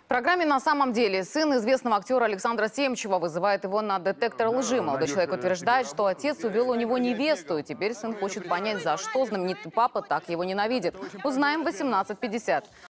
В программе «На самом деле» сын известного актера Александра Семчева вызывает его на детектор лжи. Молодой человек утверждает, что отец увел у него невесту. И теперь сын хочет понять, за что знаменитый папа так его ненавидит. Узнаем в 18:50.